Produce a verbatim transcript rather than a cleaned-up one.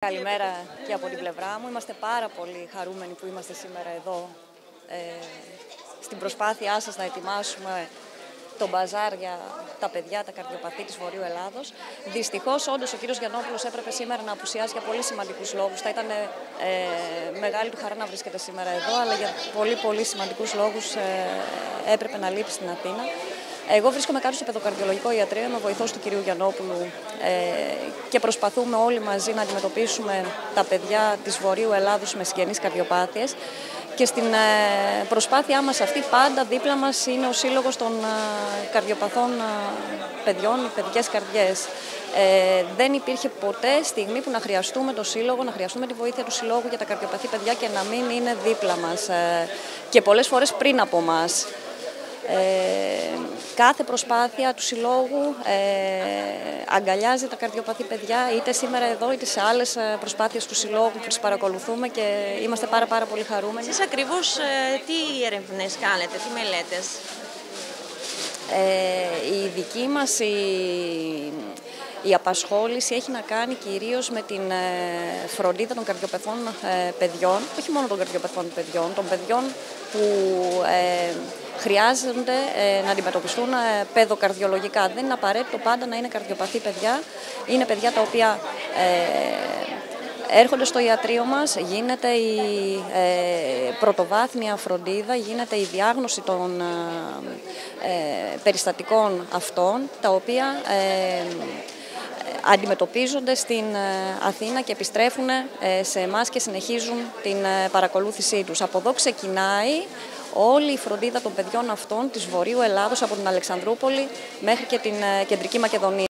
Καλημέρα και από την πλευρά μου. Είμαστε πάρα πολύ χαρούμενοι που είμαστε σήμερα εδώ ε, στην προσπάθειά σας να ετοιμάσουμε τον μπαζάρ για τα παιδιά, τα καρδιοπαθή της Βορείου Ελλάδος. Δυστυχώς, όντως, ο κύριος Γιαννόπουλος έπρεπε σήμερα να απουσιάσει για πολύ σημαντικούς λόγους. Θα ήταν ε, μεγάλη του χαρά να βρίσκεται σήμερα εδώ, αλλά για πολύ πολύ σημαντικούς λόγους ε, έπρεπε να λείπει στην Αθήνα. Εγώ βρίσκομαι κάτω στο παιδοκαρδιολογικό ιατρείο, είμαι βοηθός του κυρίου Γιαννόπουλου ε, και προσπαθούμε όλοι μαζί να αντιμετωπίσουμε τα παιδιά της Βορείου Ελλάδος με συγγενείς καρδιοπάθειες. Και στην ε, προσπάθειά μας αυτή πάντα δίπλα μας είναι ο Σύλλογος των ε, Καρδιοπαθών ε, Παιδιών, οι παιδικές καρδιές. Ε, δεν υπήρχε ποτέ στιγμή που να χρειαστούμε το Σύλλογο, να χρειαστούμε τη βοήθεια του Συλλόγου για τα καρδιοπαθή παιδιά και να μην είναι δίπλα μας. Ε, και πολλές φορές πριν από μας. Ε, κάθε προσπάθεια του Συλλόγου ε, αγκαλιάζει τα καρδιοπαθή παιδιά, είτε σήμερα εδώ είτε σε άλλες προσπάθειες του Συλλόγου που τις παρακολουθούμε και είμαστε πάρα πάρα πολύ χαρούμενοι. Εσείς ακριβώς ε, τι έρευνες κάνετε, τι μελέτες? Ε, η δική μας η, η απασχόληση έχει να κάνει κυρίως με την ε, φροντίδα των καρδιοπαθών ε, παιδιών, όχι μόνο των καρδιοπαθών παιδιών, των παιδιών που ε, χρειάζονται ε, να αντιμετωπιστούν ε, παιδοκαρδιολογικά. Δεν είναι απαραίτητο πάντα να είναι καρδιοπαθή παιδιά. Είναι παιδιά τα οποία ε, έρχονται στο ιατρείο μας, γίνεται η ε, πρωτοβάθμια φροντίδα, γίνεται η διάγνωση των ε, περιστατικών αυτών, τα οποία ε, αντιμετωπίζονται στην Αθήνα και επιστρέφουν σε εμάς και συνεχίζουν την παρακολούθησή τους. Από εδώ ξεκινάει όλη η φροντίδα των παιδιών αυτών της Βορείου Ελλάδος, από την Αλεξανδρούπολη μέχρι και την Κεντρική Μακεδονία.